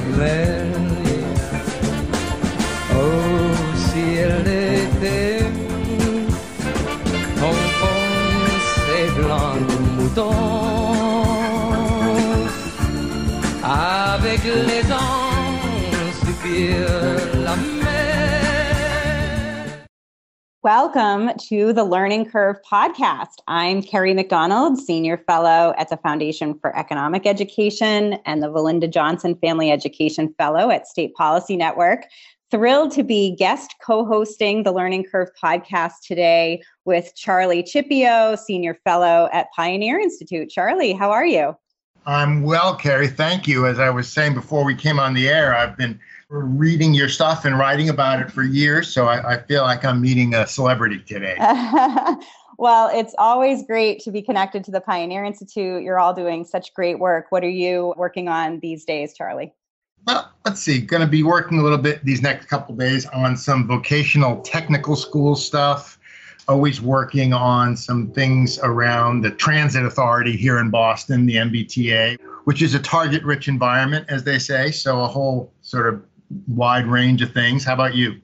Verrier. Oh, si elle était enfoncée blanc de mouton, avec les anges soupire la mer. Welcome to the Learning Curve podcast. I'm Kerry McDonald, Senior Fellow at the Foundation for Economic Education and the Valinda Johnson Family Education Fellow at State Policy Network. Thrilled to be guest co-hosting the Learning Curve podcast today with Charlie Chieppo, Senior Fellow at Pioneer Institute. Charlie, how are you? I'm well, Kerry. Thank you. As I was saying before we came on the air, I've been reading your stuff and writing about it for years, so I feel like I'm meeting a celebrity today. Well, it's always great to be connected to the Pioneer Institute. You're all doing such great work. What are you working on these days, Charlie? Well, let's see. Going to be working a little bit these next couple of days on some vocational technical school stuff. Always working on some things around the transit authority here in Boston, the MBTA, which is a target-rich environment, as they say. So a whole sort of wide range of things. How about you?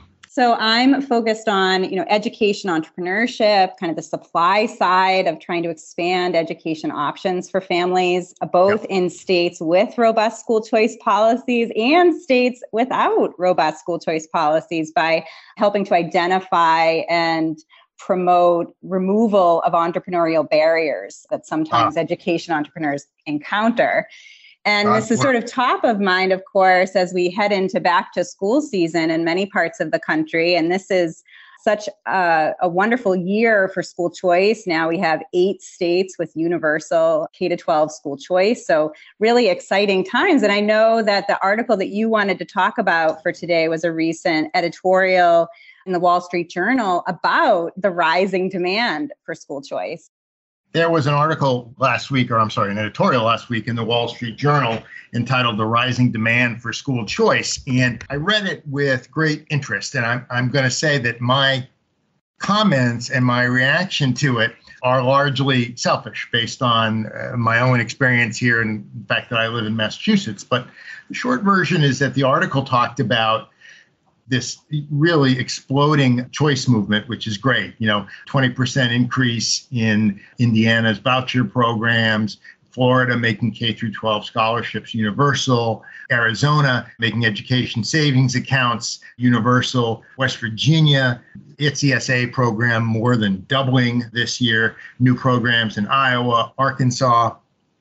So I'm focused on, education, entrepreneurship, kind of the supply side of trying to expand education options for families, both in states with robust school choice policies and states without robust school choice policies, by helping to identify and promote removal of entrepreneurial barriers that sometimes education entrepreneurs encounter. And this is sort of top of mind, of course, as we head into back to school season in many parts of the country. And this is such a wonderful year for school choice. Now we have 8 states with universal K-12 school choice. So really exciting times. And I know that the article that you wanted to talk about for today was a recent editorial in the Wall Street Journal about the rising demand for school choice. There was an article last week, an editorial last week in the Wall Street Journal entitled The Rising Demand for School Choice. And I read it with great interest. And I'm going to say that my comments and my reaction to it are largely selfish based on my own experience here and the fact that I live in Massachusetts. But the short version is that the article talked about this really exploding choice movement, which is great. 20% increase in Indiana's voucher programs, Florida making K-12 scholarships universal, Arizona making education savings accounts universal, West Virginia, its ESA program more than doubling this year, new programs in Iowa, Arkansas.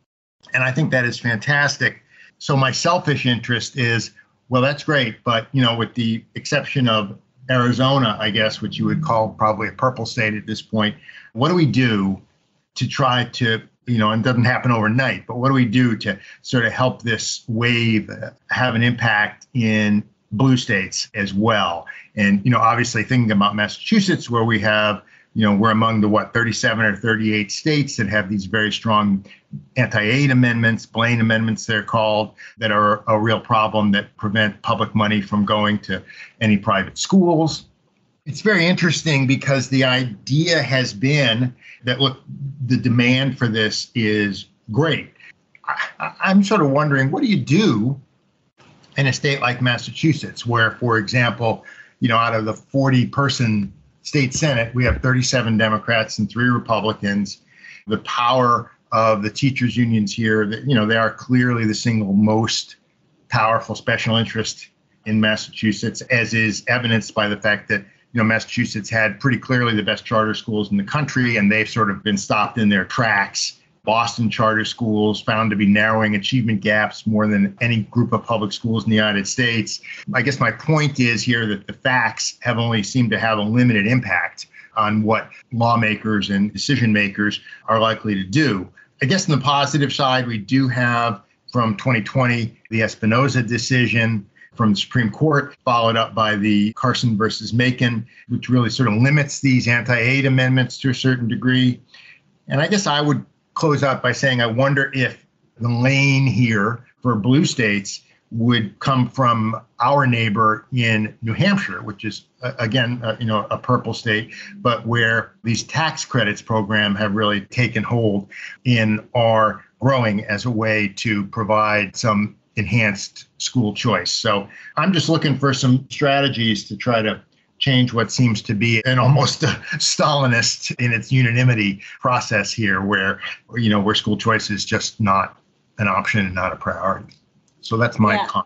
And I think that is fantastic. So my selfish interest is, well, that's great. But, with the exception of Arizona, I guess, which you would call probably a purple state at this point, what do we do to try to, and it doesn't happen overnight, but what do we do to sort of help this wave have an impact in blue states as well? And, obviously thinking about Massachusetts, where we have, we're among the 37 or 38 states that have these very strong anti-aid amendments, Blaine amendments they're called, that are a real problem that prevent public money from going to any private schools. It's very interesting because the idea has been that, look, the demand for this is great. I'm sort of wondering, what do you do in a state like Massachusetts, where, for example, out of the 40-person state Senate, we have 37 Democrats and 3 Republicans. The power of the teachers' unions here, they are clearly the single most powerful special interest in Massachusetts, as is evidenced by the fact that, Massachusetts had pretty clearly the best charter schools in the country, and they've sort of been stopped in their tracks. Boston charter schools found to be narrowing achievement gaps more than any group of public schools in the United States. I guess my point is here that the facts have only seemed to have a limited impact on what lawmakers and decision makers are likely to do. I guess on the positive side, we do have from 2020 the Espinoza decision from the Supreme Court, followed up by the Carson versus Macon, which really sort of limits these anti-aid amendments to a certain degree. And I guess I would close out by saying I wonder if the lane here for blue states would come from our neighbor in New Hampshire, which is, again, a purple state, but where these tax credits program have really taken hold and are growing as a way to provide some enhanced school choice. So I'm just looking for some strategies to try to change what seems to be an almost Stalinist in its unanimity process here, where school choice is just not an option and not a priority. So that's my comment.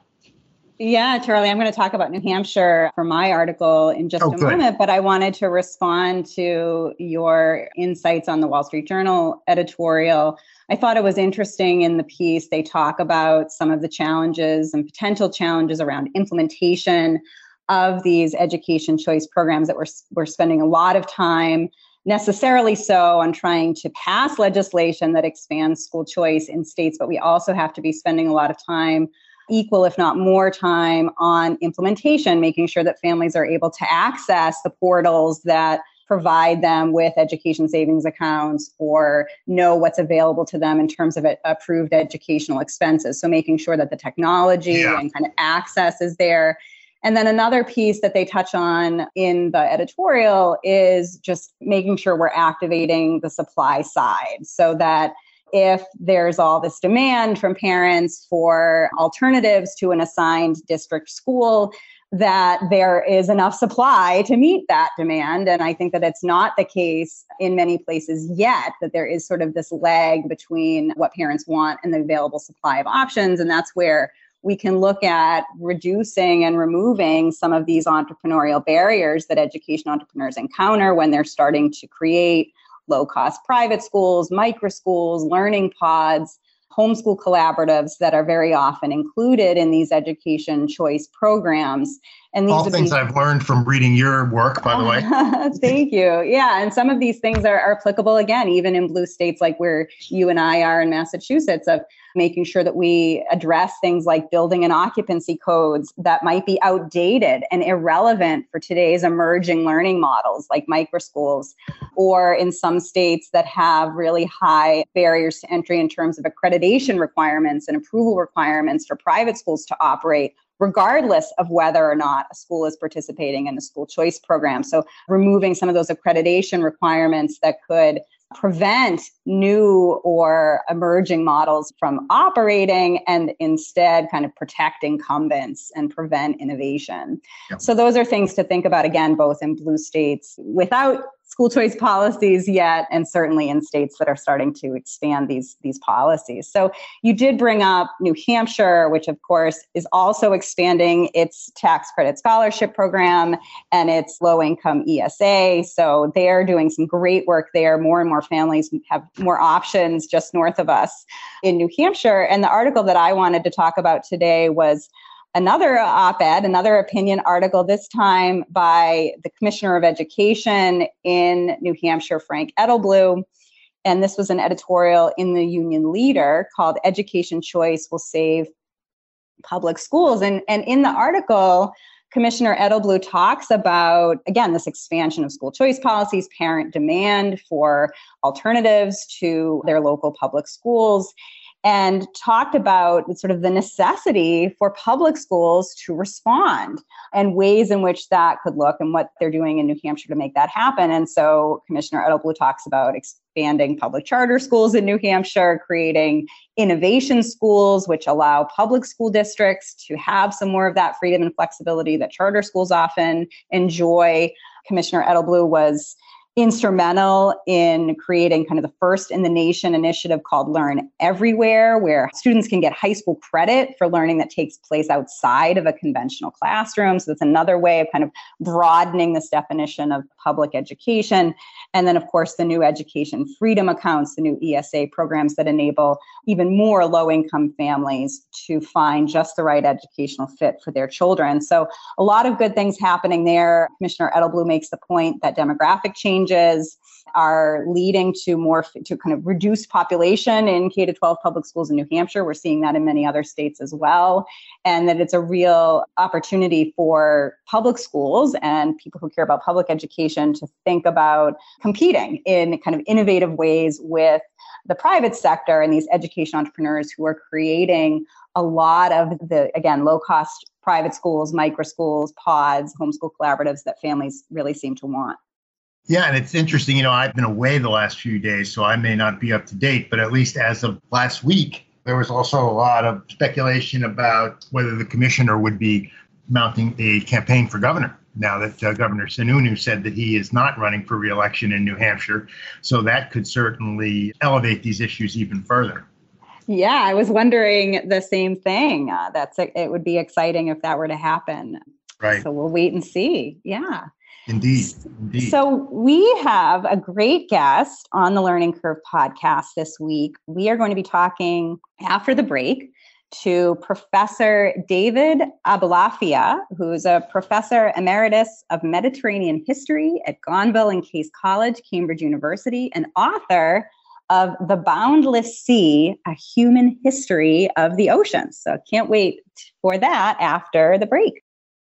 Yeah, Charlie, I'm going to talk about New Hampshire for my article in just a moment, but I wanted to respond to your insights on the Wall Street Journal editorial. I thought it was interesting in the piece, they talk about some of the challenges and potential challenges around implementation of these education choice programs that we're spending a lot of time, necessarily so, on trying to pass legislation that expands school choice in states, but we also have to be spending a lot of time, equal if not more time, on implementation, making sure that families are able to access the portals that provide them with education savings accounts or know what's available to them in terms of approved educational expenses. So making sure that the technology and kind of access is there. And then another piece that they touch on in the editorial is just making sure we're activating the supply side so that if there's all this demand from parents for alternatives to an assigned district school, that there is enough supply to meet that demand. And I think that it's not the case in many places yet, that there is sort of this lag between what parents want and the available supply of options. And that's where we can look at reducing and removing some of these entrepreneurial barriers that education entrepreneurs encounter when they're starting to create low-cost private schools, micro schools, learning pods, homeschool collaboratives that are very often included in these education choice programs. And these all things I've learned from reading your work, by the way. Thank you. Yeah. And some of these things are applicable, again, even in blue states like where you and I are in Massachusetts, of making sure that we address things like building and occupancy codes that might be outdated and irrelevant for today's emerging learning models like microschools, or in some states that have really high barriers to entry in terms of accreditation requirements and approval requirements for private schools to operate, regardless of whether or not a school is participating in a school choice program. So removing some of those accreditation requirements that could prevent new or emerging models from operating and instead kind of protect incumbents and prevent innovation. Yep. So those are things to think about, again, both in blue states without school choice policies yet, and certainly in states that are starting to expand these policies. So you did bring up New Hampshire, which of course is also expanding its tax credit scholarship program and its low-income ESA. So they're doing some great work there. More and more families have more options just north of us in New Hampshire. And the article that I wanted to talk about today was another op-ed, another opinion article, this time by the Commissioner of Education in New Hampshire, Frank Edelblut. And this was an editorial in the Union Leader called Education Choice Will Save Public Schools. And in the article, Commissioner Edelblut talks about, again, this expansion of school choice policies, parent demand for alternatives to their local public schools, and talked about sort of the necessity for public schools to respond and ways in which that could look and what they're doing in New Hampshire to make that happen. And so Commissioner Edelblut talks about expanding public charter schools in New Hampshire, creating innovation schools, which allow public school districts to have some more of that freedom and flexibility that charter schools often enjoy. Commissioner Edelblut was instrumental in creating kind of the first in the nation initiative called Learn Everywhere, where students can get high school credit for learning that takes place outside of a conventional classroom. So that's another way of kind of broadening this definition of public education. And then, of course, the new education freedom accounts, the new ESA programs that enable even more low-income families to find just the right educational fit for their children. So a lot of good things happening there. Commissioner Edelblut makes the point that demographic changes are leading to kind of reduced population in K-12 public schools in New Hampshire. We're seeing that in many other states as well. And that it's a real opportunity for public schools and people who care about public education to think about competing in kind of innovative ways with the private sector and these education entrepreneurs who are creating a lot of the, again, low-cost private schools, micro schools, pods, homeschool collaboratives that families really seem to want. Yeah, and it's interesting, I've been away the last few days, so I may not be up to date, but at least as of last week, There was also a lot of speculation about whether the commissioner would be mounting a campaign for governor now that Governor Sununu said that he is not running for re-election in New Hampshire. So that could certainly elevate these issues even further. Yeah, I was wondering the same thing. It would be exciting if that were to happen. Right. So we'll wait and see. Yeah. Indeed. So we have a great guest on the Learning Curve podcast this week. We are going to be talking after the break to Professor David Abulafia, who's a professor emeritus of Mediterranean history at Gonville and Case College, Cambridge University, and author of The Boundless Sea, A Human History of the Oceans. So can't wait for that after the break.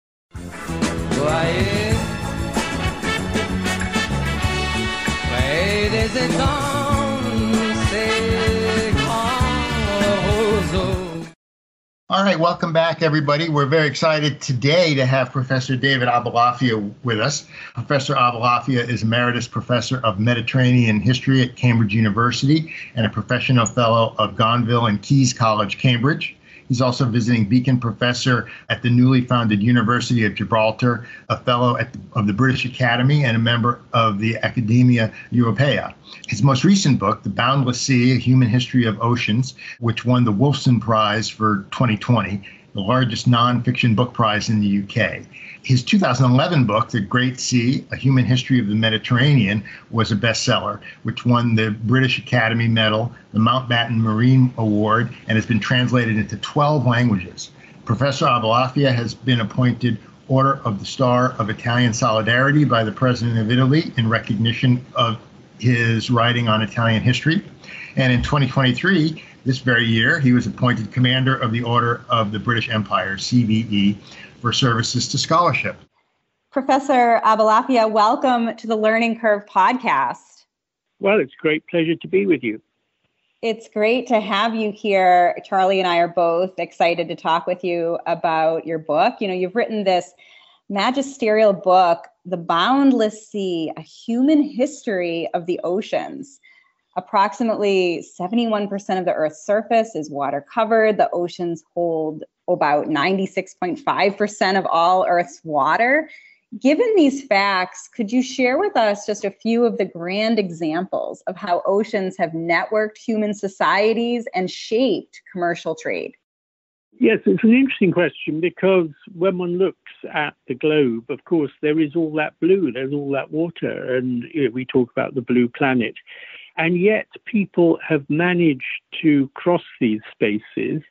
All right, welcome back, everybody. We're very excited today to have Professor David Abulafia with us. Professor Abulafia is Emeritus Professor of Mediterranean History at Cambridge University and a Professional Fellow of Gonville and Case College, Cambridge. He's also visiting Beacon Professor at the newly founded University of Gibraltar, a Fellow of the British Academy, and a member of the Academia Europaea. His most recent book, The Boundless Sea, A Human History of Oceans, which won the Wolfson Prize for 2020, the largest nonfiction book prize in the UK. His 2011 book, The Great Sea, A Human History of the Mediterranean, was a bestseller, which won the British Academy Medal, the Mountbatten Marine Award, and has been translated into 12 languages. Professor Abulafia has been appointed Order of the Star of Italian Solidarity by the President of Italy in recognition of his writing on Italian history. And in 2023, this very year, he was appointed Commander of the Order of the British Empire, CBE, for services to scholarship. Professor Abulafia, welcome to the Learning Curve podcast. Well, it's a great pleasure to be with you. It's great to have you here. Charlie and I are both excited to talk with you about your book. You know, you've written this magisterial book, The Boundless Sea, A Human History of the Oceans. Approximately 71% of the Earth's surface is water covered. The oceans hold about 96.5% of all Earth's water. Given these facts, could you share with us just a few of the grand examples of how oceans have networked human societies and shaped commercial trade? Yes, it's an interesting question because when one looks at the globe, of course, there is all that blue, there's all that water, and we talk about the blue planet. And yet people have managed to cross these spaces.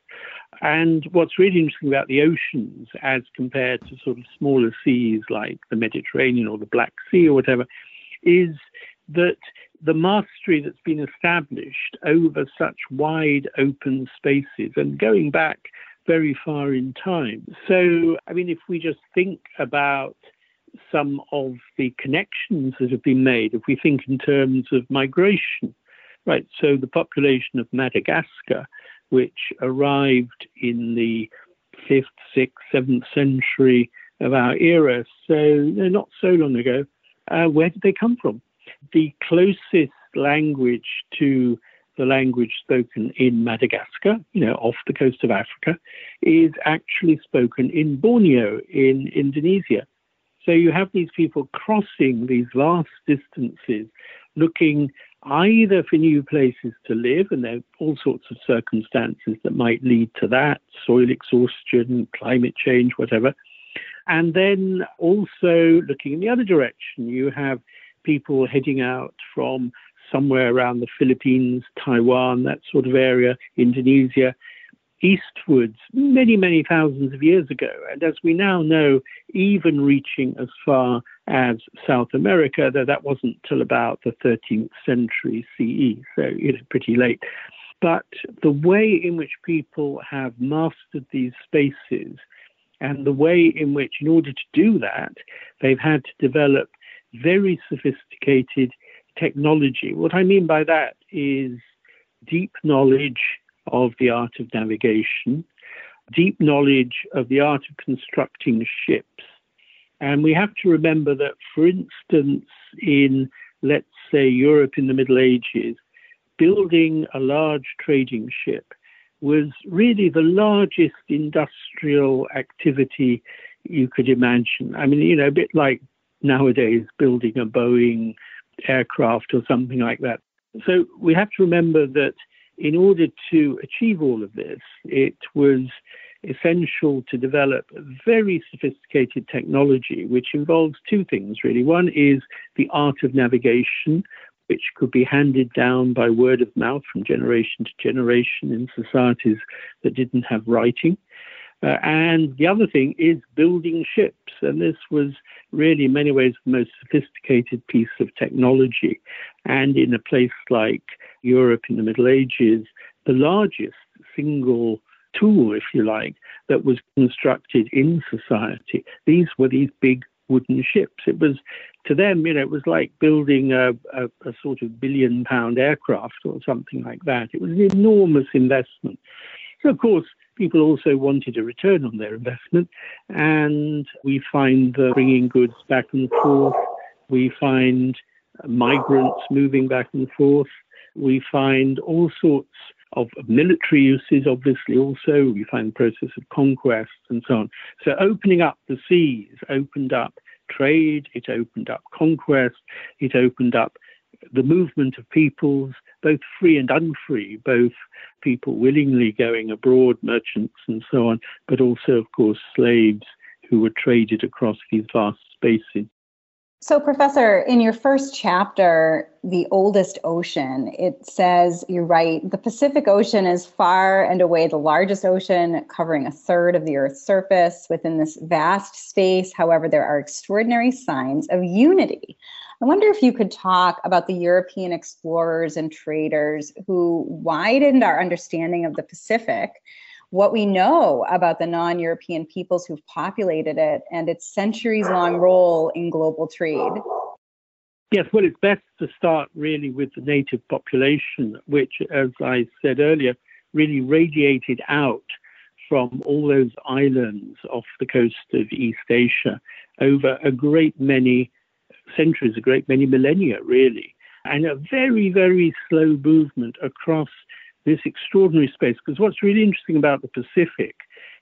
And what's really interesting about the oceans as compared to sort of smaller seas like the Mediterranean or the Black Sea or whatever, is that the mastery that's been established over such wide open spaces and going back very far in time. So, I mean, if we just think about some of the connections that have been made, if we think in terms of migration, right? So the population of Madagascar, which arrived in the 5th, 6th, 7th century of our era, so not so long ago, where did they come from? The closest language to the language spoken in Madagascar, off the coast of Africa, is actually spoken in Borneo in Indonesia. So you have these people crossing these vast distances, looking either for new places to live, and there are all sorts of circumstances that might lead to that, soil exhaustion, climate change, whatever. And then also looking in the other direction, you have people heading out from somewhere around the Philippines, Taiwan, that sort of area, Indonesia, eastwards many, many thousands of years ago. And as we now know, even reaching as far as South America, though that wasn't till about the 13th century CE, so pretty late. But the way in which people have mastered these spaces and the way in which, in order to do that, they've had to develop very sophisticated technology. What I mean by that is deep knowledge of the art of navigation, deep knowledge of the art of constructing ships. And we have to remember that, for instance, in, let's say, Europe in the Middle Ages, building a large trading ship was really the largest industrial activity you could imagine. I mean, a bit like nowadays building a Boeing aircraft or something like that. So we have to remember that in order to achieve all of this, it was essential to develop very sophisticated technology, which involves two things, really. One is the art of navigation, which could be handed down by word of mouth from generation to generation in societies that didn't have writing. And the other thing is building ships. And this was really, in many ways, the most sophisticated piece of technology. And in a place like Europe in the Middle Ages, the largest single tool, if you like, that was constructed in society. These were these big wooden ships. It was, to them, it was like building a sort of billion-pound aircraft or something like that. It was an enormous investment. So, of course, people also wanted a return on their investment, and we find bringing goods back and forth. We find migrants moving back and forth. We find all sorts of military uses, obviously, also. We find the process of conquest and so on. So opening up the seas opened up trade, it opened up conquest, it opened up the movement of peoples, both free and unfree, both people willingly going abroad, merchants and so on, but also, of course, slaves who were traded across these vast spaces. So, Professor, in your first chapter, The Oldest Ocean, it says, you write, the Pacific Ocean is far and away the largest ocean, covering a third of the Earth's surface. Within this vast space, however, there are extraordinary signs of unity. I wonder if you could talk about the European explorers and traders who widened our understanding of the Pacific, what we know about the non-European peoples who've populated it, and its centuries-long role in global trade. Yes, well, it's best to start really with the native population, which, as I said earlier, really radiated out from all those islands off the coast of East Asia over a great many centuries, a great many millennia, really, and a very, very slow movement across this extraordinary space. Because what's really interesting about the Pacific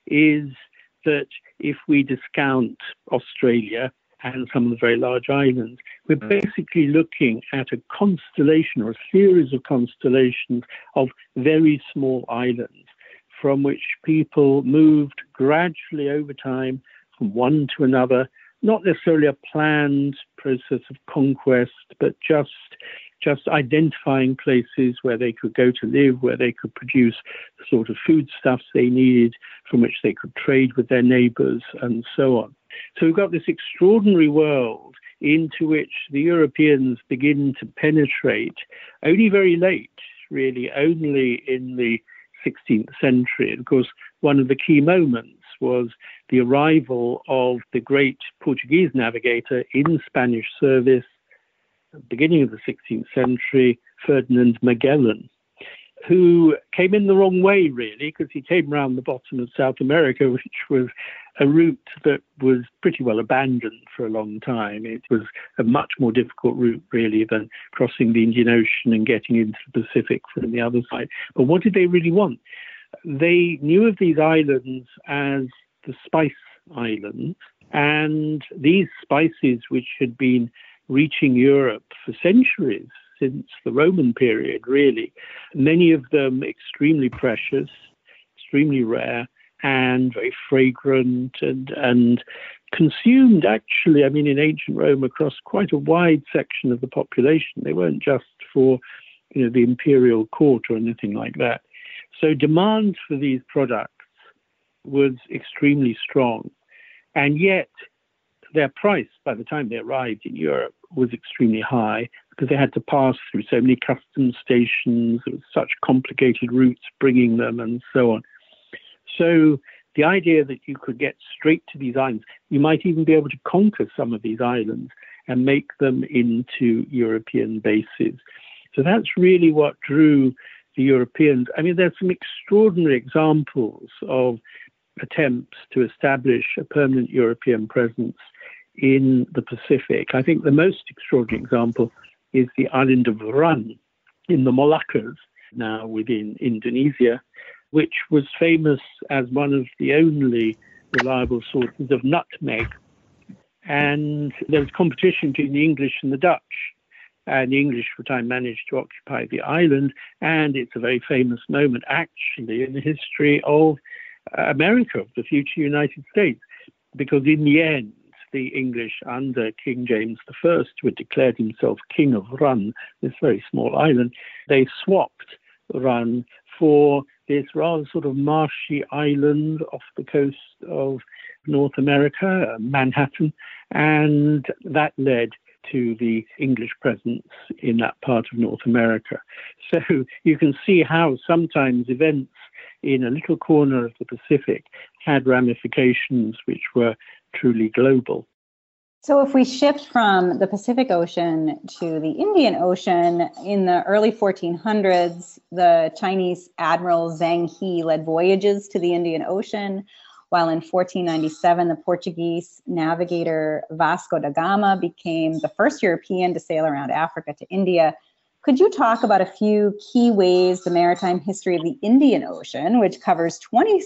is that if we discount Australia and some of the very large islands, we're basically looking at a constellation or a series of constellations of very small islands from which people moved gradually over time from one to another, not necessarily a planned process of conquest, but just identifying places where they could go to live, where they could produce the sort of foodstuffs they needed, from which they could trade with their neighbors, and so on. So we've got this extraordinary world into which the Europeans begin to penetrate only very late, really, only in the 16th century. And of course, one of the key moments was the arrival of the great Portuguese navigator in Spanish service, beginning of the 16th century, Ferdinand Magellan, who came in the wrong way, really, because he came around the bottom of South America, which was a route that was pretty well abandoned for a long time. It was a much more difficult route, really, than crossing the Indian Ocean and getting into the Pacific from the other side. But what did they really want? They knew of these islands as the Spice Islands, and these spices, which had been reaching Europe for centuries, since the Roman period, really, many of them extremely precious, extremely rare, and very fragrant, and consumed, actually, I mean, in ancient Rome across quite a wide section of the population. They weren't just for, the imperial court or anything like that. So demand for these products was extremely strong. And yet their price, by the time they arrived in Europe, was extremely high because they had to pass through so many customs stations. There was such complicated routes bringing them and so on. So the idea that you could get straight to these islands, you might even be able to conquer some of these islands and make them into European bases. So that's really what drew the Europeans. I mean, there's some extraordinary examples of attempts to establish a permanent European presence in the Pacific. I think the most extraordinary example is the island of Run in the Moluccas, now within Indonesia, which was famous as one of the only reliable sources of nutmeg. And there was competition between the English and the Dutch. And the English for a time managed to occupy the island. And it's a very famous moment, actually, in the history of America, of the future United States, because in the end, the English under King James I, who had declared himself King of Run, this very small island, they swapped Run for this rather sort of marshy island off the coast of North America, Manhattan, and that led to the English presence in that part of North America. So you can see how sometimes events in a little corner of the Pacific had ramifications which were truly global. So if we shift from the Pacific Ocean to the Indian Ocean, in the early 1400s, the Chinese Admiral Zhang He led voyages to the Indian Ocean, while in 1497, the Portuguese navigator Vasco da Gama became the first European to sail around Africa to India. Could you talk about a few key ways the maritime history of the Indian Ocean, which covers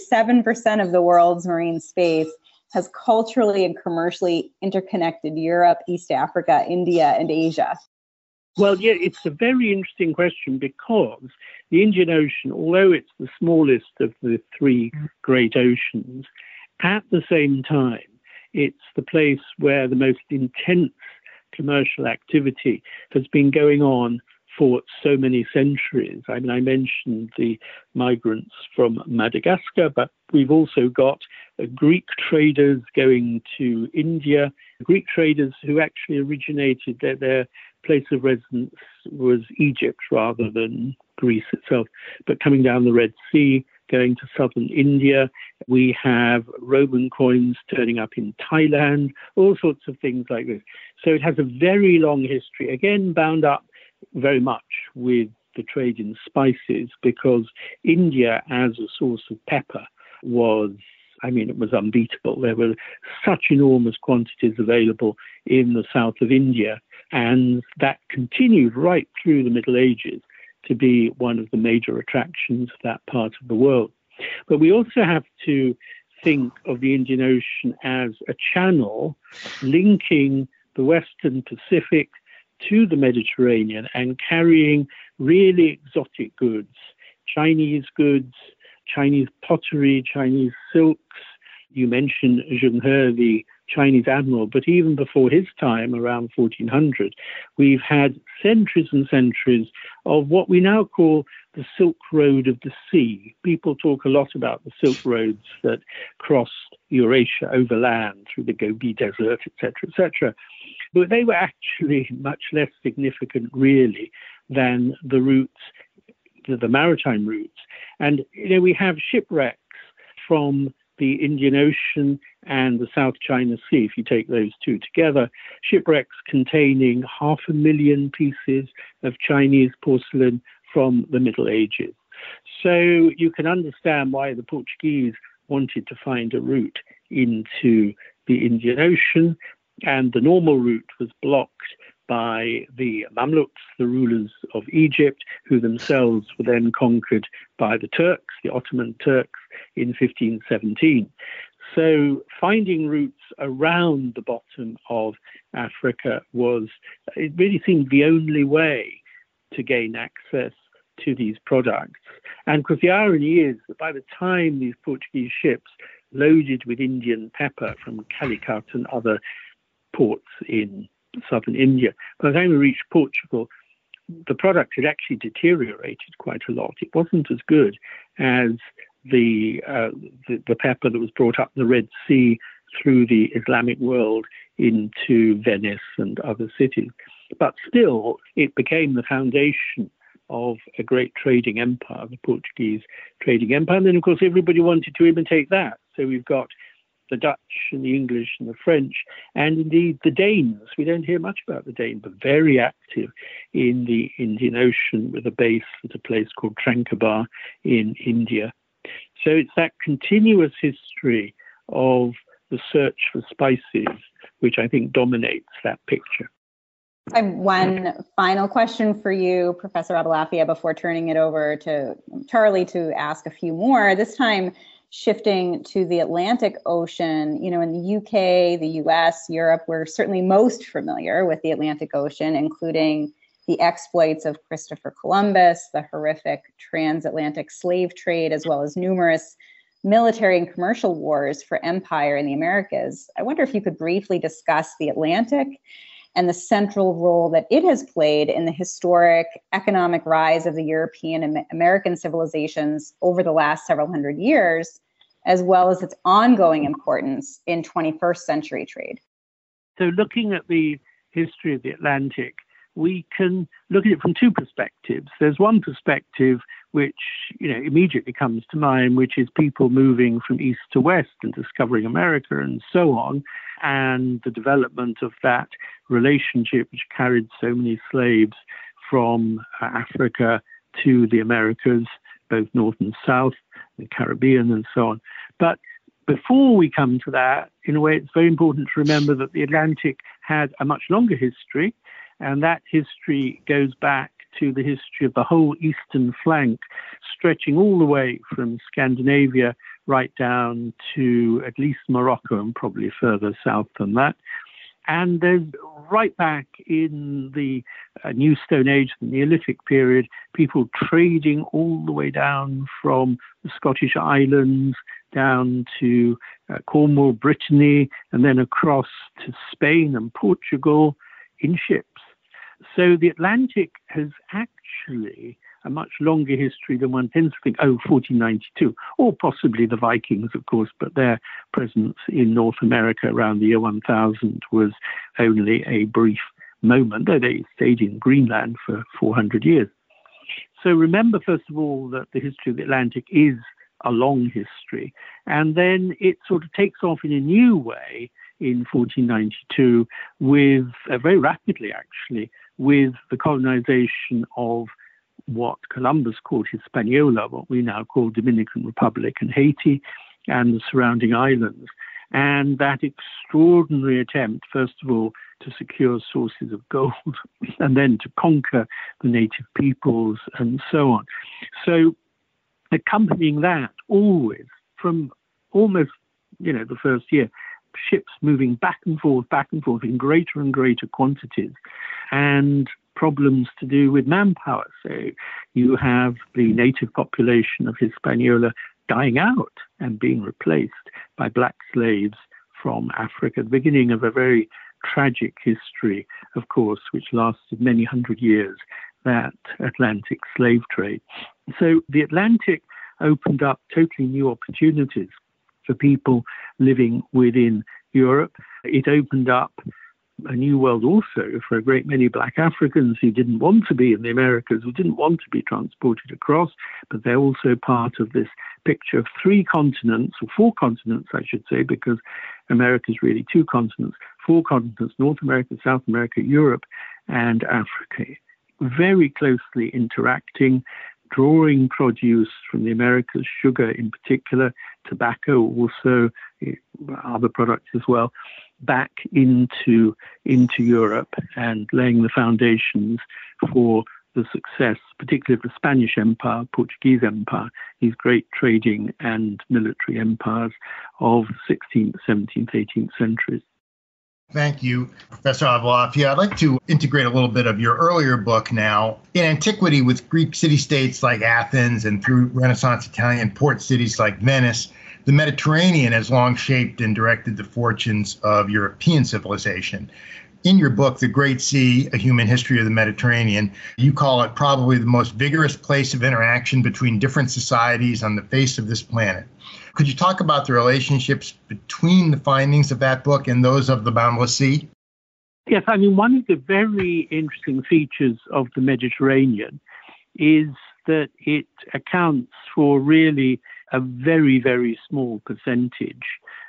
27% of the world's marine space, has culturally and commercially interconnected Europe, East Africa, India, and Asia? Well, yeah, it's a very interesting question because the Indian Ocean, although it's the smallest of the three great oceans, at the same time, it's the place where the most intense commercial activity has been going on for so many centuries. I mean, I mentioned the migrants from Madagascar, but we've also got Greek traders going to India, Greek traders who actually originated their place of residence was Egypt rather than Greece itself, but coming down the Red Sea, going to southern India. We have Roman coins turning up in Thailand, all sorts of things like this. So it has a very long history, again, bound up very much with the trade in spices, because India as a source of pepper was, it was unbeatable. There were such enormous quantities available in the south of India, and that continued right through the Middle Ages to be one of the major attractions of that part of the world. But we also have to think of the Indian Ocean as a channel linking the Western Pacific to the Mediterranean and carrying really exotic goods, Chinese pottery, Chinese silks. You mentioned Zheng He, the Chinese admiral, but even before his time, around 1400, we've had centuries and centuries of what we now call the Silk Road of the Sea. People talk a lot about the Silk Roads that crossed Eurasia overland through the Gobi Desert, etc., etc. But they were actually much less significant, really, than the routes, the maritime routes. And, we have shipwrecks from the Indian Ocean and the South China Sea, if you take those two together, shipwrecks containing 500,000 pieces of Chinese porcelain from the Middle Ages. So you can understand why the Portuguese wanted to find a route into the Indian Ocean, and the normal route was blocked by the Mamluks, the rulers of Egypt, who themselves were then conquered by the Turks, the Ottoman Turks, in 1517. So finding routes around the bottom of Africa it really seemed the only way to gain access to these products. And because the irony is that by the time these Portuguese ships loaded with Indian pepper from Calicut and other ports in southern India, by the time we reached Portugal, the product had actually deteriorated quite a lot. It wasn't as good as the pepper that was brought up the Red Sea through the Islamic world into Venice and other cities. But still, it became the foundation of a great trading empire, the Portuguese trading empire. And then, of course, everybody wanted to imitate that. So we've got the Dutch and the English and the French, and indeed the Danes. We don't hear much about the Danes, but very active in the Indian Ocean with a base at a place called Tranquebar in India. So it's that continuous history of the search for spices which I think dominates that picture. I have one final question for you, Professor Abulafia, before turning it over to Charlie to ask a few more. This time, shifting to the Atlantic Ocean. In the UK, the US, Europe, we're certainly most familiar with the Atlantic Ocean, including the exploits of Christopher Columbus, the horrific transatlantic slave trade, as well as numerous military and commercial wars for empire in the Americas. I wonder if you could briefly discuss the Atlantic and the central role that it has played in the historic economic rise of the European and American civilizations over the last several hundred years, as well as its ongoing importance in 21st century trade. So looking at the history of the Atlantic, we can look at it from two perspectives. There's one perspective which immediately comes to mind, which is people moving from east to west and discovering America and so on, and the development of that relationship which carried so many slaves from Africa to the Americas, both north and south, the Caribbean and so on. But before we come to that, in a way, it's very important to remember that the Atlantic had a much longer history, and that history goes back to the history of the whole eastern flank, stretching all the way from Scandinavia right down to at least Morocco and probably further south than that. And there's right back in the New Stone Age, the Neolithic period, people trading all the way down from the Scottish Islands down to Cornwall, Brittany, and then across to Spain and Portugal in ships. So the Atlantic has actually a much longer history than one tends to think, 1492, or possibly the Vikings, of course, but their presence in North America around the year 1000 was only a brief moment, though they stayed in Greenland for 400 years. So remember, first of all, that the history of the Atlantic is a long history, and then it sort of takes off in a new way in 1492 with, very rapidly actually, with the colonization of what Columbus called Hispaniola, what we now call Dominican Republic and Haiti, and the surrounding islands. And that extraordinary attempt, first of all, to secure sources of gold and then to conquer the native peoples and so on. So accompanying that, always, from almost, the first year, ships moving back and forth in greater and greater quantities, and problems to do with manpower. So you have the native population of Hispaniola dying out and being replaced by black slaves from Africa, the beginning of a very tragic history, of course, which lasted many hundred years, that Atlantic slave trade. So the Atlantic opened up totally new opportunities for people living within Europe. It opened up a new world also for a great many black Africans who didn't want to be in the Americas, who didn't want to be transported across, but they're also part of this picture of three continents, or four continents, I should say, because America is really two continents, four continents, North America, South America, Europe, and Africa, very closely interacting, drawing produce from the Americas, sugar in particular, tobacco also, other products as well, back into Europe, and laying the foundations for the success, particularly of the Spanish Empire, Portuguese Empire, these great trading and military empires of the 16th, 17th, 18th centuries. Thank you, Professor Abulafia. I'd like to integrate a little bit of your earlier book now. In antiquity, with Greek city-states like Athens and through Renaissance Italian port cities like Venice, the Mediterranean has long shaped and directed the fortunes of European civilization. In your book, The Great Sea, A Human History of the Mediterranean, you call it probably the most vigorous place of interaction between different societies on the face of this planet. Could you talk about the relationships between the findings of that book and those of the Boundless Sea? Yes, one of the very interesting features of the Mediterranean is that it accounts for really a very, very small percentage,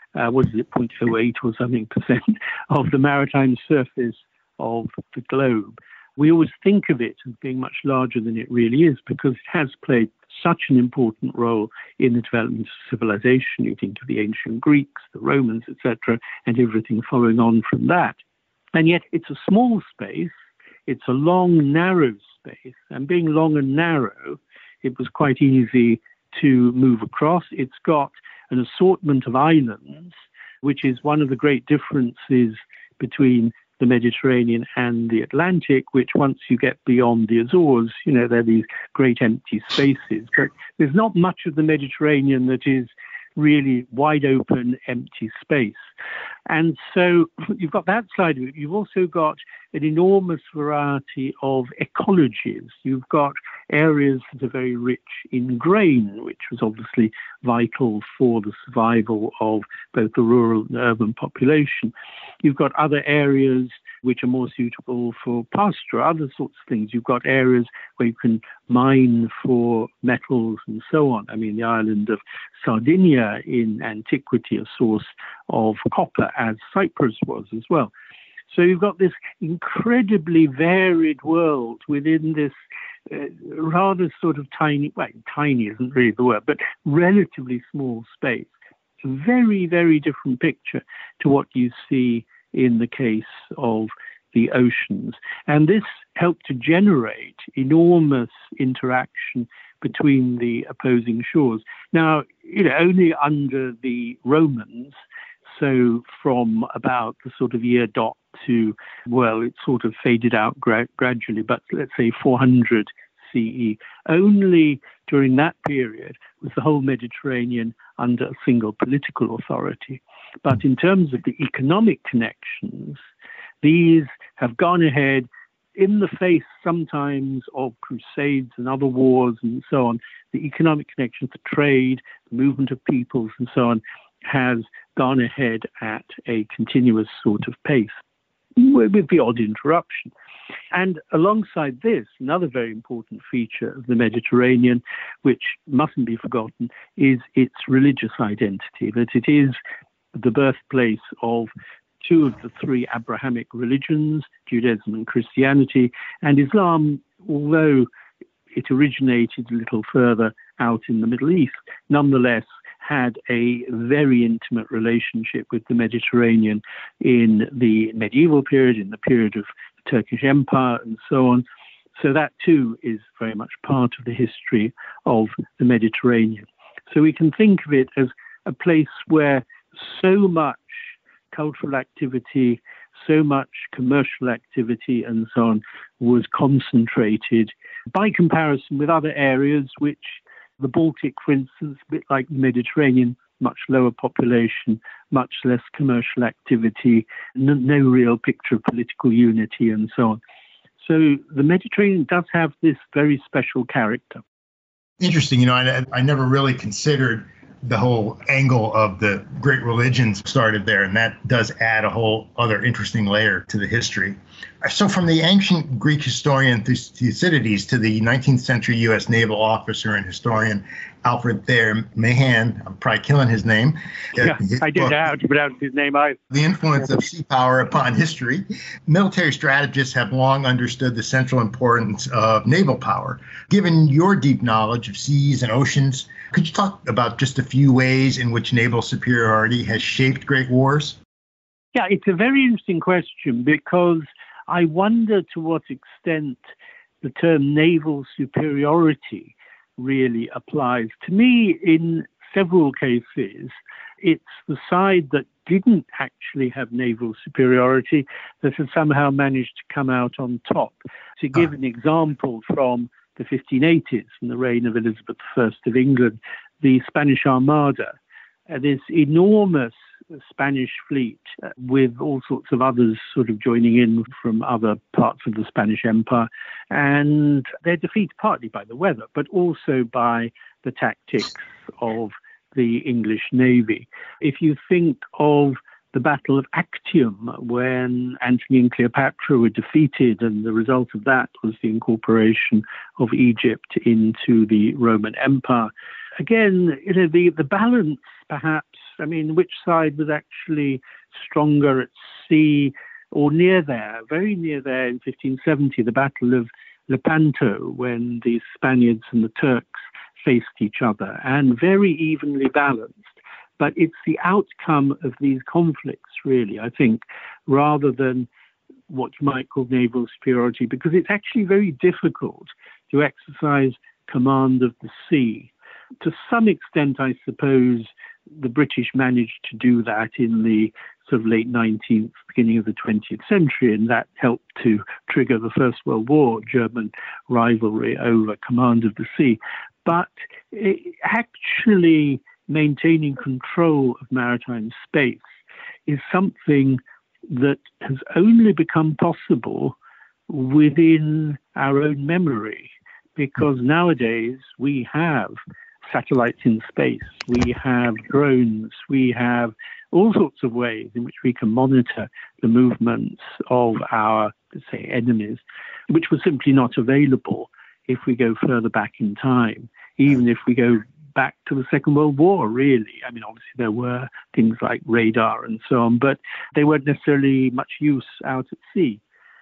0.08 or something percent of the maritime surface of the globe. We always think of it as being much larger than it really is because it has played such an important role in the development of civilization. You think of the ancient Greeks, the Romans, etc., and everything following on from that. And yet it's a small space, It's a long, narrow space, and being long and narrow, it was quite easy to move across. It's got an assortment of islands, which is one of the great differences between the Mediterranean and the Atlantic, which once you get beyond the Azores, there are these great empty spaces. But there's not much of the Mediterranean that is really wide open, empty space. And so you've got that side of it. You've also got an enormous variety of ecologies. You've got areas that are very rich in grain, which was obviously vital for the survival of both the rural and urban population. You've got other areas which are more suitable for pasture, other sorts of things. You've got areas where you can mine for metals and so on. I mean, the island of Sardinia in antiquity, a source of copper, as Cyprus was as well. So you've got this incredibly varied world within this rather sort of tiny isn't really the word, but relatively small space. It's a very, very different picture to what you see in the case of the oceans. And this helped to generate enormous interaction between the opposing shores. Now, only under the Romans, so from about the sort of year dot to, it sort of faded out gradually, but let's say 400 CE, only during that period was the whole Mediterranean under a single political authority. But in terms of the economic connections, these have gone ahead in the face sometimes of crusades and other wars and so on. The economic connections, the trade, the movement of peoples and so on has gone ahead at a continuous sort of pace with the odd interruption. And alongside this, another very important feature of the Mediterranean, which mustn't be forgotten, is its religious identity, that it is the birthplace of two of the three Abrahamic religions, Judaism and Christianity, and Islam, although it originated a little further out in the Middle East, nonetheless had a very intimate relationship with the Mediterranean in the medieval period, in the period of the Turkish Empire and so on. So that too is very much part of the history of the Mediterranean. So we can think of it as a place where so much cultural activity, so much commercial activity and so on was concentrated by comparison with other areas which the Baltic, for instance, a bit like the Mediterranean, much lower population, much less commercial activity, no real picture of political unity and so on. So the Mediterranean does have this very special character. Interesting. I never really considered the whole angle of the great religions started there, and that does add a whole other interesting layer to the history. So from the ancient Greek historian Thucydides to the 19th century U.S. naval officer and historian Alfred Thayer Mahan, I'm probably killing his name. Yeah, I didn't have to pronounce his name either. The influence of sea power upon history. Military strategists have long understood the central importance of naval power. Given your deep knowledge of seas and oceans, could you talk about just a few ways in which naval superiority has shaped great wars? Yeah, it's a very interesting question because I wonder to what extent the term naval superiority really applies. To me, in several cases, it's the side that didn't actually have naval superiority that has somehow managed to come out on top. To give an example from the 1580s, in the reign of Elizabeth I of England, the Spanish Armada, this enormous Spanish fleet with all sorts of others sort of joining in from other parts of the Spanish Empire. And they're defeated partly by the weather, but also by the tactics of the English Navy. If you think of the Battle of Actium, when Antony and Cleopatra were defeated, and the result of that was the incorporation of Egypt into the Roman Empire. Again, the balance, perhaps, which side was actually stronger at sea or near there, very near there in 1570, the Battle of Lepanto, when the Spaniards and the Turks faced each other, and very evenly balanced. But it's the outcome of these conflicts, really, I think, rather than what you might call naval superiority, because it's actually very difficult to exercise command of the sea. To some extent, I suppose, the British managed to do that in the sort of late 19th, beginning of the 20th century, and that helped to trigger the First World War, German rivalry over command of the sea. But actually maintaining control of maritime space is something that has only become possible within our own memory, because nowadays we have satellites in space, we have drones, we have all sorts of ways in which we can monitor the movements of our, say, enemies, which were simply not available if we go further back in time, even if we go back to the Second World War, really. I mean, obviously there were things like radar and so on, but they weren't necessarily much use out at sea.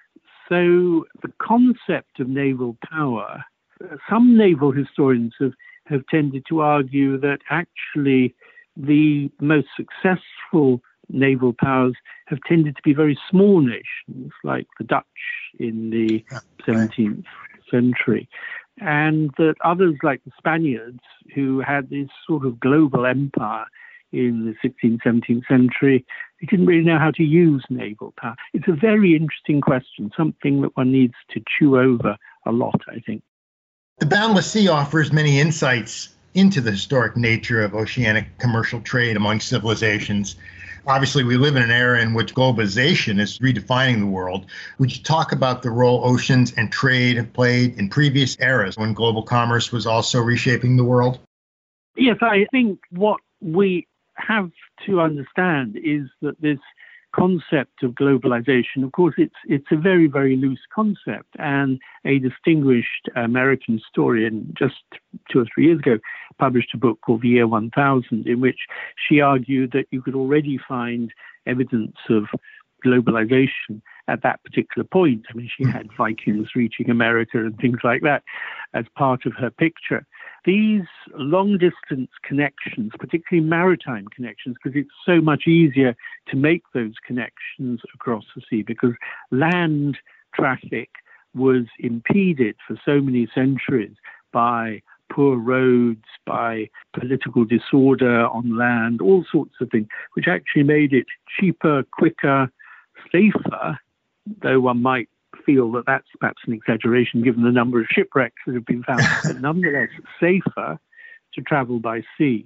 So the concept of naval power, some naval historians have tended to argue that actually the most successful naval powers have tended to be very small nations, like the Dutch in the 17th century, and that others like the Spaniards, who had this sort of global empire in the 16th, 17th century, they didn't really know how to use naval power. It's a very interesting question, something that one needs to chew over a lot, I think. The Boundless Sea offers many insights into the historic nature of oceanic commercial trade among civilizations. Obviously, we live in an era in which globalization is redefining the world. Would you talk about the role oceans and trade have played in previous eras when global commerce was also reshaping the world? Yes, I think what we have to understand is that this concept of globalization, of course, it's a very, very loose concept. And a distinguished American historian just 2 or 3 years ago published a book called The Year 1000, in which she argued that you could already find evidence of globalization at that particular point. I mean, she had Vikings reaching America and things like that as part of her picture. These long-distance connections, particularly maritime connections, because it's so much easier to make those connections across the sea, because land traffic was impeded for so many centuries by poor roads, by political disorder on land, all sorts of things, which actually made it cheaper, quicker, safer, though one might feel that that's perhaps an exaggeration given the number of shipwrecks that have been found, but nonetheless safer to travel by sea.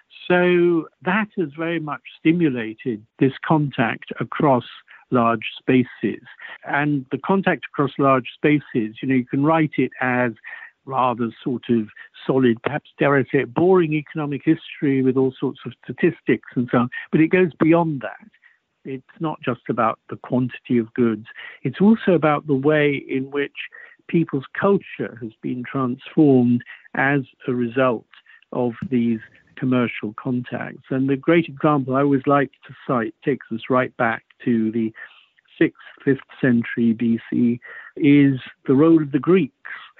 So that has very much stimulated this contact across large spaces. And the contact across large spaces, you can write it as rather sort of solid, perhaps dare I say it, boring economic history with all sorts of statistics and so on, but it goes beyond that. It's not just about the quantity of goods. It's also about the way in which people's culture has been transformed as a result of these commercial contacts. And the great example I always like to cite takes us right back to the 6th, 5th century BC, is the role of the Greeks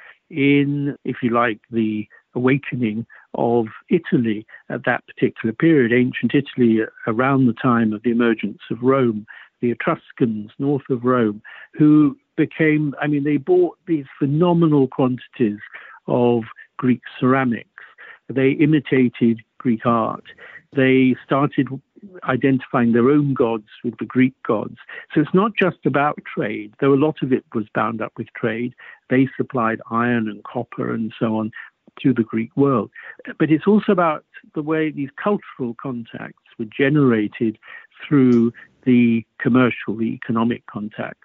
in, if you like, the awakening of Italy at that particular period, ancient Italy around the time of the emergence of Rome, the Etruscans north of Rome, who became, they bought these phenomenal quantities of Greek ceramics. They imitated Greek art. They started identifying their own gods with the Greek gods. So it's not just about trade, though a lot of it was bound up with trade. They supplied iron and copper and so on to the Greek world. But it's also about the way these cultural contacts were generated through the commercial, the economic contacts.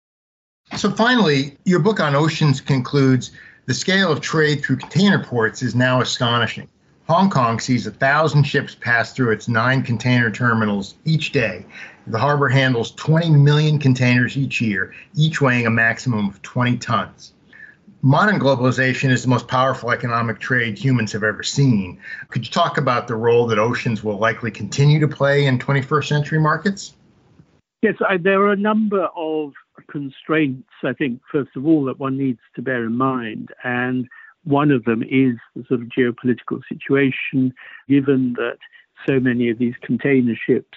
So finally, your book on oceans concludes, the scale of trade through container ports is now astonishing. Hong Kong sees 1,000 ships pass through its 9 container terminals each day. The harbor handles 20 million containers each year, each weighing a maximum of 20 tons. Modern globalization is the most powerful economic trade humans have ever seen. Could you talk about the role that oceans will likely continue to play in 21st century markets? Yes, there are a number of constraints, I think, first of all, that one needs to bear in mind. And one of them is the sort of geopolitical situation, given that so many of these container ships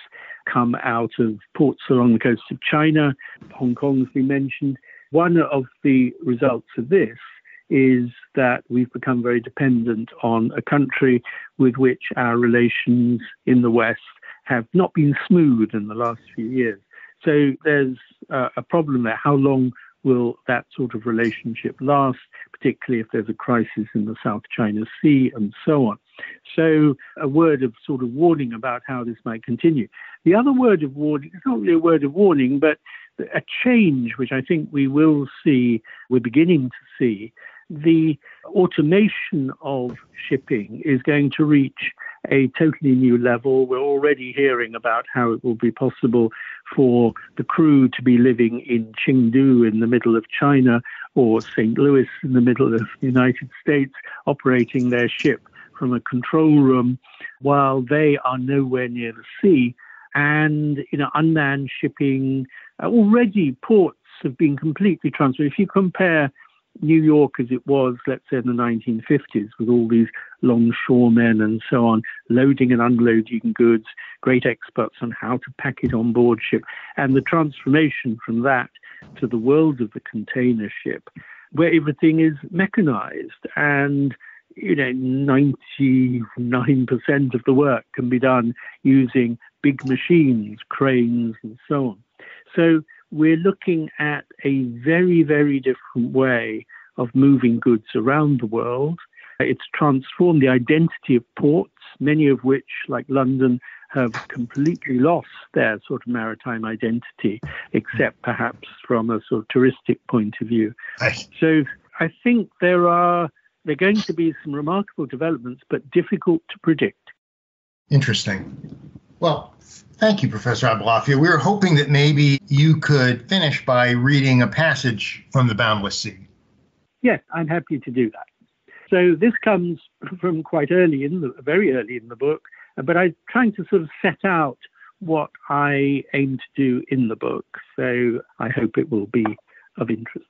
come out of ports along the coast of China. Hong Kong, as we mentioned. One of the results of this is that we've become very dependent on a country with which our relations in the West have not been smooth in the last few years. So there's a problem there. How long will that sort of relationship last, particularly if there's a crisis in the South China Sea and so on? So a word of sort of warning about how this might continue. The other word of warning, it's not really a word of warning, but a change which I think we will see, we're beginning to see. The automation of shipping is going to reach a totally new level. We're already hearing about how it will be possible for the crew to be living in Chengdu in the middle of China or St. Louis in the middle of the United States, operating their ship from a control room while they are nowhere near the sea. And, unmanned shipping, already ports have been completely transformed. If you compare New York as it was, let's say, in the 1950s, with all these longshoremen and so on, loading and unloading goods, great experts on how to pack it on board ship, and the transformation from that to the world of the container ship, where everything is mechanized and 99% of the work can be done using big machines, cranes, and so on. So we're looking at a very, very different way of moving goods around the world. It's transformed the identity of ports, many of which, like London, have completely lost their sort of maritime identity, except perhaps from a sort of touristic point of view. So I think there are going to be some remarkable developments, but difficult to predict. Interesting. Well, thank you, Professor Abulafia. We were hoping that maybe you could finish by reading a passage from the Boundless Sea. Yes, I'm happy to do that. So this comes from quite very early in the book, but I'm trying to sort of set out what I aim to do in the book. So I hope it will be of interest.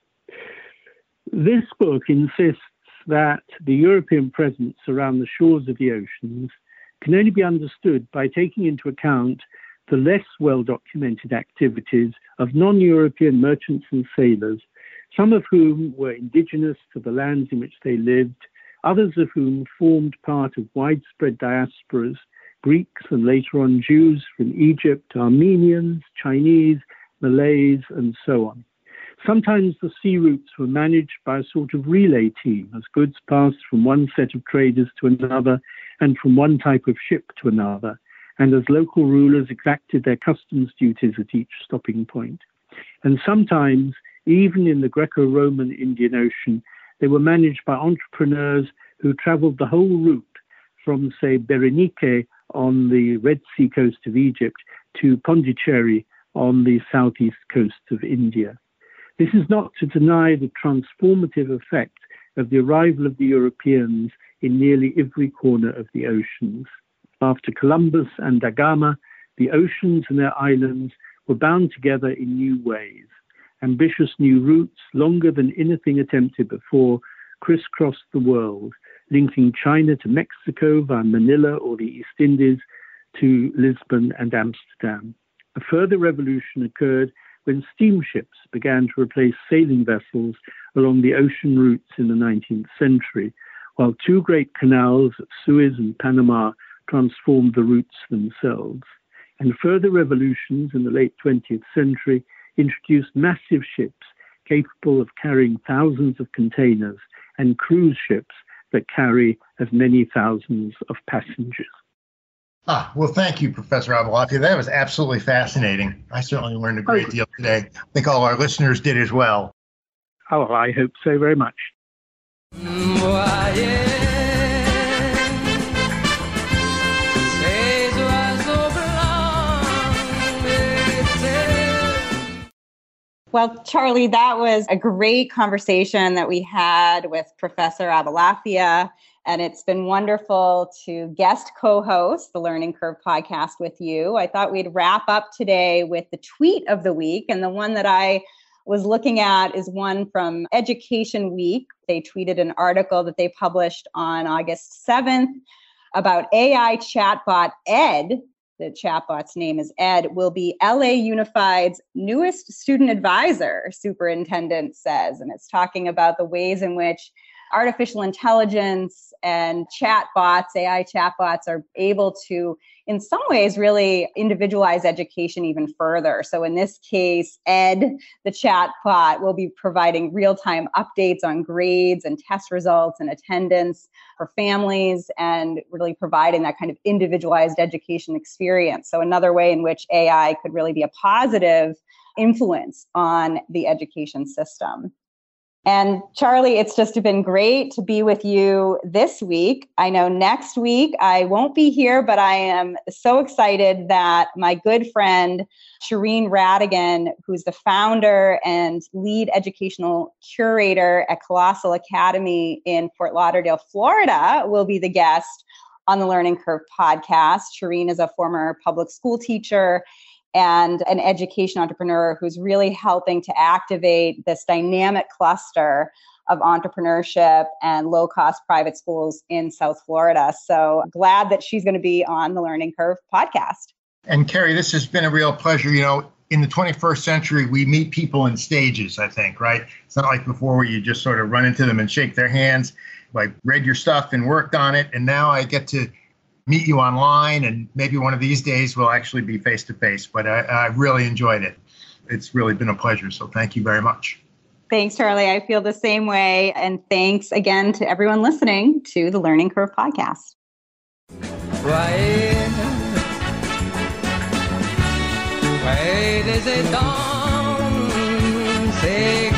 This book insists that the European presence around the shores of the oceans can only be understood by taking into account the less well-documented activities of non-European merchants and sailors, some of whom were indigenous to the lands in which they lived, others of whom formed part of widespread diasporas, Greeks and later on Jews from Egypt, Armenians, Chinese, Malays, and so on. Sometimes the sea routes were managed by a sort of relay team as goods passed from one set of traders to another and from one type of ship to another, and as local rulers exacted their customs duties at each stopping point. And sometimes, even in the Greco-Roman Indian Ocean, they were managed by entrepreneurs who traveled the whole route from, say, Berenike on the Red Sea coast of Egypt to Pondicherry on the southeast coast of India. This is not to deny the transformative effect of the arrival of the Europeans in nearly every corner of the oceans. After Columbus and da Gama, the oceans and their islands were bound together in new ways. Ambitious new routes, longer than anything attempted before, crisscrossed the world, linking China to Mexico via Manila or the East Indies to Lisbon and Amsterdam. A further revolution occurred when steamships began to replace sailing vessels along the ocean routes in the 19th century, while two great canals at Suez and Panama transformed the routes themselves. And further revolutions in the late 20th century introduced massive ships capable of carrying thousands of containers and cruise ships that carry as many thousands of passengers. Well, thank you, Professor Abulafia. That was absolutely fascinating. I certainly learned a great deal today. I think all our listeners did as well. Oh, I hope so very much. Well, Charlie, that was a great conversation that we had with Professor Abulafia, and it's been wonderful to guest co-host the Learning Curve podcast with you. I thought we'd wrap up today with the tweet of the week, and the one that I was looking at is one from Education Week. They tweeted an article that they published on August 7th about AI chatbot Ed the chatbot's name is Ed, will be LA Unified's newest student advisor, superintendent says. And it's talking about the ways in which artificial intelligence and chatbots, AI chatbots, are able to, in some ways, really individualize education even further. So in this case, Ed, the chatbot, will be providing real-time updates on grades and test results and attendance for families, and really providing that kind of individualized education experience. So another way in which AI could really be a positive influence on the education system. And Charlie, it's just been great to be with you this week. I know next week I won't be here, but I am so excited that my good friend, Shireen Radigan, who's the founder and lead educational curator at Colossal Academy in Fort Lauderdale, Florida, will be the guest on the Learning Curve podcast. Shireen is a former public school teacher and an education entrepreneur who's really helping to activate this dynamic cluster of entrepreneurship and low-cost private schools in South Florida. So glad that she's going to be on the Learning Curve podcast. And Kerry, this has been a real pleasure. You know, in the 21st century, we meet people in stages, I think, right? It's not like before where you just sort of run into them and shake their hands. I read your stuff and worked on it, and now I get to meet you online, and maybe one of these days we'll actually be face-to-face, but I really enjoyed it. It's really been a pleasure, so thank you very much. Thanks, Charlie. I feel the same way, and thanks again to everyone listening to the Learning Curve podcast. Why does it dawn say